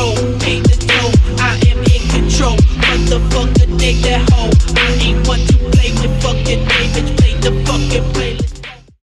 go, pay the dough. I am in control. Motherfucker, take that hoe. I ain't one to play with. Fucking David, play the fucking playlist.